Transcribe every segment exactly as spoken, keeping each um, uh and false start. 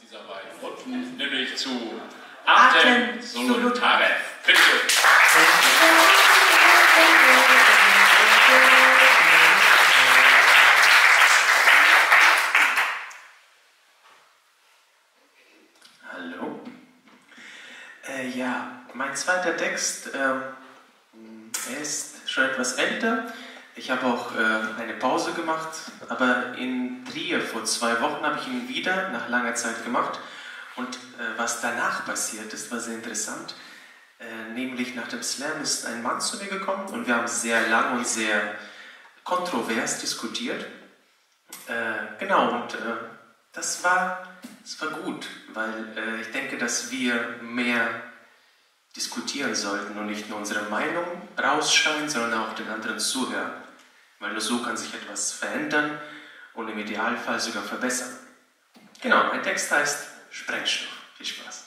dieser beiden Runden, nämlich zu Artem Zolotarev. Bitte schön. Hallo. Äh, ja, mein zweiter Text, ähm, er ist schon etwas älter. Ich habe auch äh, eine Pause gemacht, aber in Trier vor zwei Wochen habe ich ihn wieder nach langer Zeit gemacht. Und äh, was danach passiert ist, war sehr interessant. Äh, nämlich nach dem Slam ist ein Mann zu mir gekommen und wir haben sehr lang und sehr kontrovers diskutiert. Äh, genau, und äh, das war, das war gut, weil äh, ich denke, dass wir mehr diskutieren sollten und nicht nur unsere Meinung rausschreien, sondern auch den anderen zuhören. Weil nur so kann sich etwas verändern und im Idealfall sogar verbessern. Genau, mein Text heißt Sprengstoff. Viel Spaß.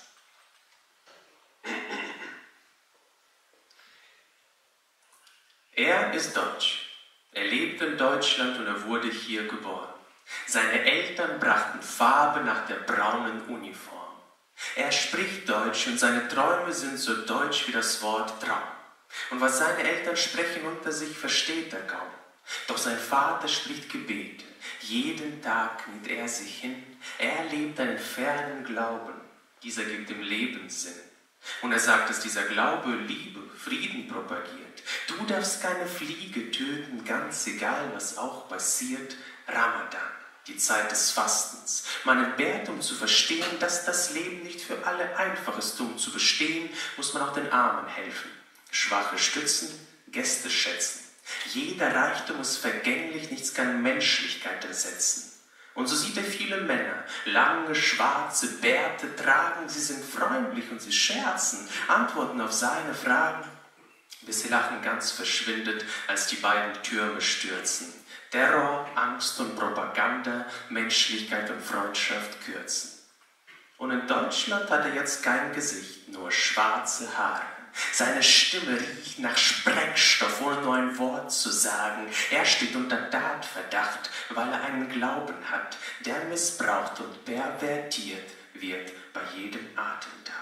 Er ist deutsch. Er lebt in Deutschland und er wurde hier geboren. Seine Eltern brachten Farbe nach der braunen Uniform. Er spricht Deutsch und seine Träume sind so deutsch wie das Wort Traum. Und was seine Eltern sprechen unter sich, versteht er kaum. Doch sein Vater spricht Gebete. Jeden Tag kniet er sich hin. Er lebt einen fernen Glauben. Dieser gibt dem Leben Sinn. Und er sagt, dass dieser Glaube Liebe, Frieden propagiert. Du darfst keine Fliege töten, ganz egal, was auch passiert. Ramadan, die Zeit des Fastens. Man entbehrt, um zu verstehen, dass das Leben nicht für alle einfach ist. Um zu bestehen, muss man auch den Armen helfen. Schwache stützen, Gäste schätzen. Jeder Reichtum ist vergänglich, nichts kann Menschlichkeit ersetzen. Und so sieht er viele Männer, lange, schwarze Bärte tragen, sie sind freundlich und sie scherzen, antworten auf seine Fragen, bis ihr Lachen ganz verschwindet, als die beiden Türme stürzen. Terror, Angst und Propaganda, Menschlichkeit und Freundschaft kürzen. Und in Deutschland hat er jetzt kein Gesicht, nur schwarze Haare. Seine Stimme riecht nach Sprengstoff, ohne nur ein Wort zu sagen. Er steht unter Tatverdacht, weil er einen Glauben hat, der missbraucht und pervertiert wird bei jedem Attentat.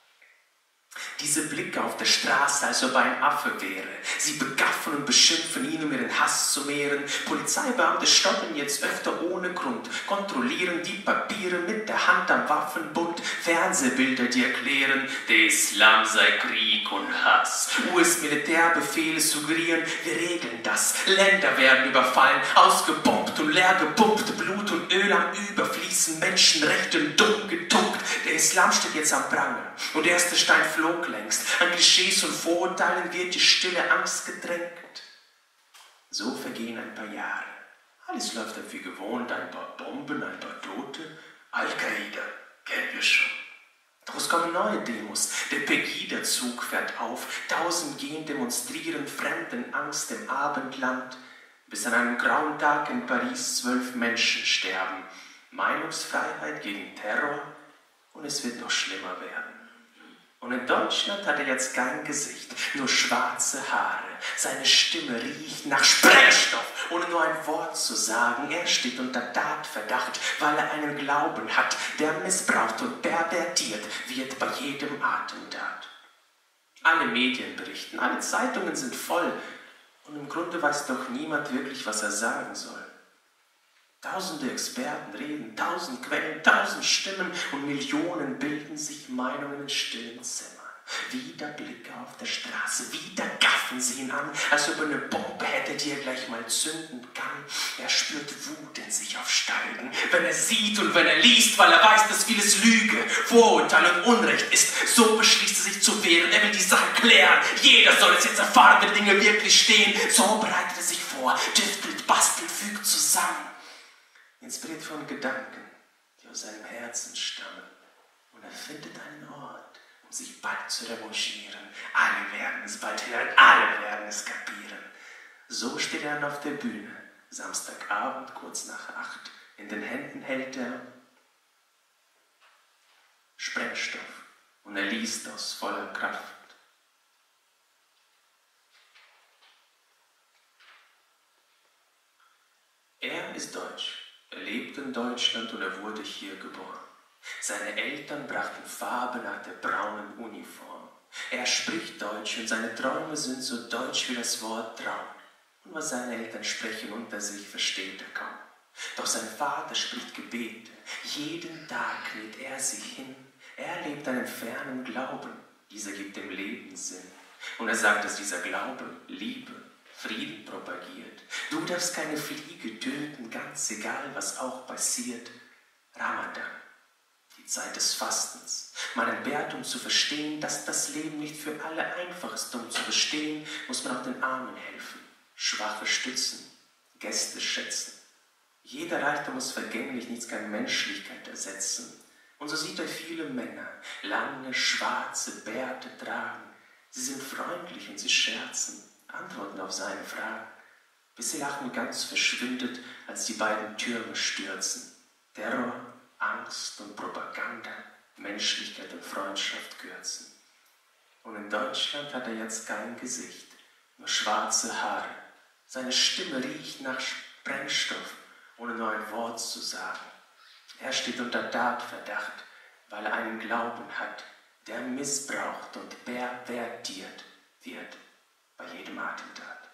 Diese Blicke auf der Straße, als ob er ein Affe wäre. Sie begaffen und beschimpfen ihn, um ihren Hass zu mehren. Polizeibeamte stoppen jetzt öfter ohne Grund, kontrollieren die Papiere mit der Hand am Waffenbund. Fernsehbilder, die erklären, der Islam sei Krieg und Hass. U S-Militärbefehle suggerieren, wir regeln das. Länder werden überfallen, ausgebombt und leer gepumpt. Blut und Öl am Überfließen, Menschenrechte dumm getunkt. Der Islam steht jetzt am Pranger und der erste Stein flog längst. An Klischees und Vorurteilen wird die stille Angst gedrängt. So vergehen ein paar Jahre. Alles läuft ab wie gewohnt, ein paar Bomben, ein paar Tote. Al-Qaida, kennen wir schon. Doch es kommen neue Demos. Der Pegida-Zug fährt auf. Tausend gehen demonstrieren, Fremdenangst im Abendland. Bis an einem grauen Tag in Paris zwölf Menschen sterben. Meinungsfreiheit gegen Terror und es wird noch schlimmer werden. Und in Deutschland hat er jetzt kein Gesicht, nur schwarze Haare. Seine Stimme riecht nach Sprengstoff, ohne nur ein Wort zu sagen. Er steht unter Tatverdacht, weil er einen Glauben hat, der missbraucht und pervertiert wird bei jedem Attentat. Alle Medien berichten, alle Zeitungen sind voll. Und im Grunde weiß doch niemand wirklich, was er sagen soll. Tausende Experten reden, tausend Quellen, tausend Stimmen und Millionen bilden sich Meinungen in stillen Zimmern. Wieder Blicke auf der Straße, wieder gaffen sie ihn an, als ob er eine Bombe hätte, die er gleich mal zünden kann. Er spürt Wut in sich aufsteigen, wenn er sieht und wenn er liest, weil er weiß, dass vieles Lüge, Vorurteil und Unrecht ist. So beschließt er sich zu wehren, er will die Sache klären. Jeder soll es jetzt erfahren, wenn Dinge wirklich stehen. So bereitet er sich vor, tüftelt, bastelt, fügt zusammen. Inspiriert von Gedanken, die aus seinem Herzen stammen. Und er findet einen Ort, um sich bald zu revanchieren. Alle werden es bald hören, alle werden es kapieren. So steht er dann auf der Bühne, Samstagabend, kurz nach acht. In den Händen hält er Sprengstoff und er liest aus voller Kraft. Er ist deutsch. Er lebt in Deutschland und er wurde hier geboren. Seine Eltern brachten Farbe nach der braunen Uniform. Er spricht Deutsch und seine Träume sind so deutsch wie das Wort Traum. Und was seine Eltern sprechen unter sich, versteht er kaum. Doch sein Vater spricht Gebete. Jeden Tag kniet er sich hin. Er lebt einen fernen Glauben. Dieser gibt dem Leben Sinn. Und er sagt, dass dieser Glaube Liebe, Frieden propagiert. Du darfst keine Fliege töten, ganz egal, was auch passiert. Ramadan, die Zeit des Fastens. Man entbehrt, um zu verstehen, dass das Leben nicht für alle einfach ist. Um zu bestehen, muss man auch den Armen helfen, Schwache stützen, Gäste schätzen. Jeder Reichtum muss vergänglich, nichts kann Menschlichkeit ersetzen. Und so sieht er viele Männer, lange, schwarze Bärte tragen. Sie sind freundlich und sie scherzen, antworten auf seine Fragen, bis ihr Lachen ganz verschwindet, als die beiden Türme stürzen. Terror, Angst und Propaganda, Menschlichkeit und Freundschaft kürzen. Und in Deutschland hat er jetzt kein Gesicht, nur schwarze Haare. Seine Stimme riecht nach Sprengstoff, ohne nur ein Wort zu sagen. Er steht unter Tatverdacht, weil er einen Glauben hat, der missbraucht und pervertiert wird bei jedem Attentat.